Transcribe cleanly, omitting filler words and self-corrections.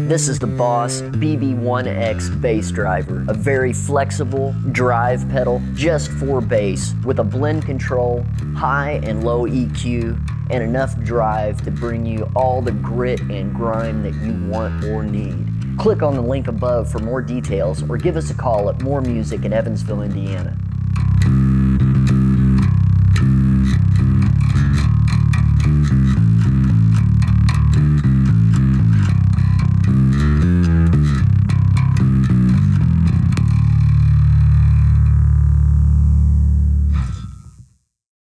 This is the Boss BB-1X bass driver, a very flexible drive pedal just for bass with a blend control, high and low EQ, and enough drive to bring you all the grit and grime that you want or need. Click on the link above for more details or give us a call at More Music in Evansville, Indiana.